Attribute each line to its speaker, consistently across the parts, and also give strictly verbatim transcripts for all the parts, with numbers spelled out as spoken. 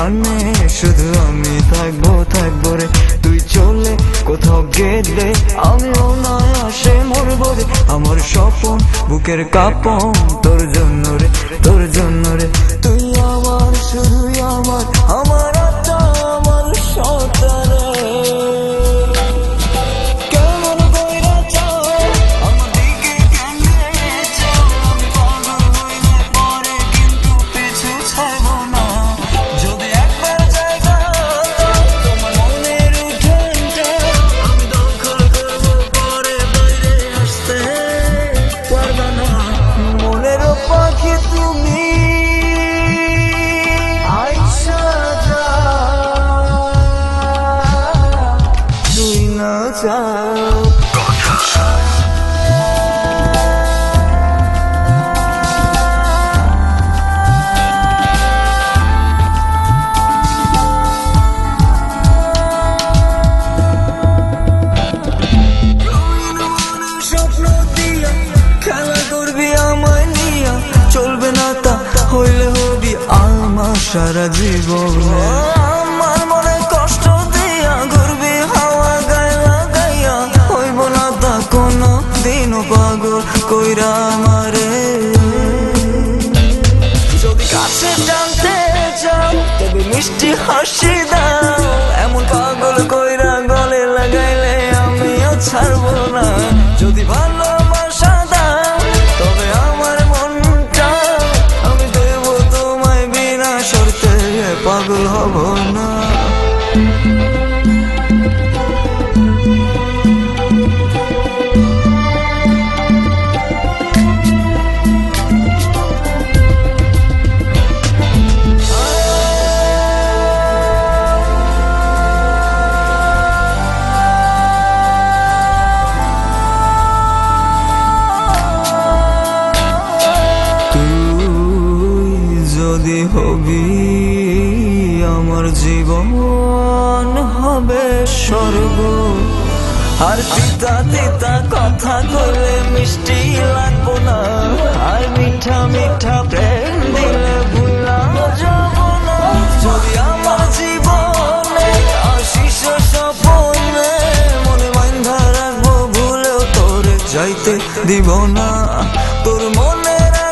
Speaker 1: প্রাণে শুধু আমি থাকবো থাকবো রে। তুই চলে কোথাও গেলে আমিও না আসে মরবো রে। আমার স্বপন বুকের কাঁপন তোর জন্য রে, তোর জন্য রে। তুই আমার শুধুই আমার, আমার আত্মা আমার সন্তান। চলবে না তা হইলে হবি আমার সারা জীবন। আমার মনে কষ্ট দিয়া ঘুরবি হাওয়া গায়া গায়া, হইব না তা কোনো দিনও পাগল কইরা আমারে। যদি কাছে জানতে চাও তবে মিষ্টি হাসি দাও, এমন পাগল কইরা গলে লাগাইলে আমিও ছাড়বো না। যদি ভালোবাসা দাও তবে আমার মনটা আমি দেব তোমায়, বিনা শর্তে পাগল হব না। যদি হবি আমার জীবন হবে স্বর্গ, আর তিতা তিতা কথা বলে মিষ্টি লাগবো না, আর মিঠা মিঠা প্রেম দিলে ভুলা যাব না। যদি আমার জীবনে আসিস স্বপনে, মনে মাইন্ধা রাখবো ভুলেও তোরে যাইতে দিব না। তোর মনে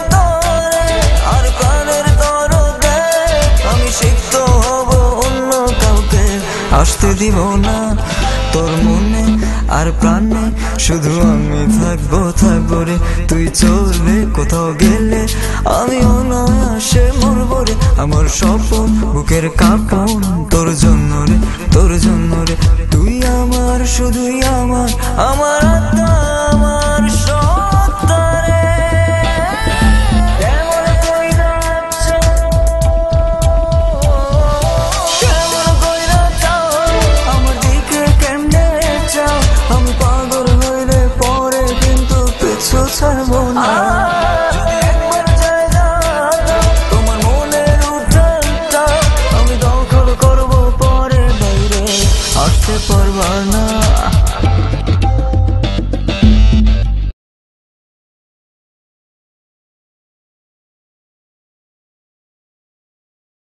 Speaker 1: আসতে দিব না। তোর মনে আর প্রাণে শুধু আমি থাকবো থাকবো রে। তুই চলবে কোথাও গেলে আমিও না আসে মরবো রে। আমার স্বপন বুকের কাঁপন তোর জন্য রে, তোর জন্য রে। তুই আমার শুধুই আমার, আমার আত্মা আমার